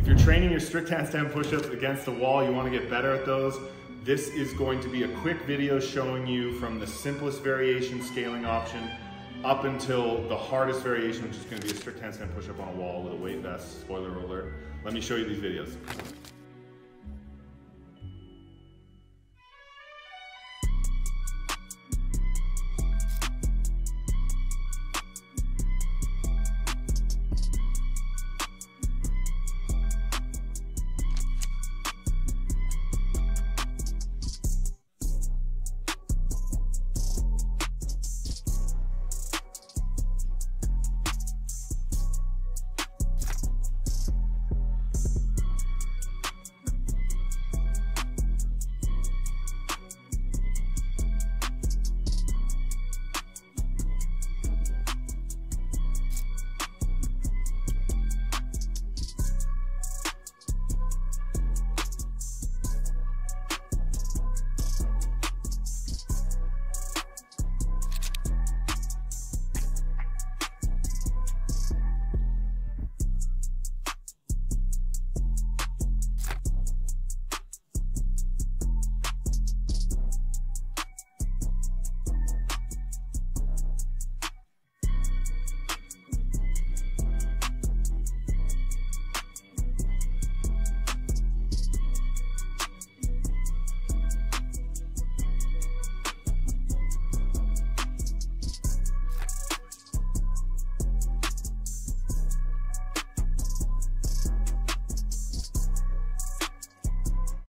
If you're training your strict handstand push-ups against a wall, you want to get better at those, this is going to be a quick video showing you from the simplest variation scaling option up until the hardest variation, which is going to be a strict handstand push-up on a wall with a weight vest, spoiler alert. Let me show you these videos.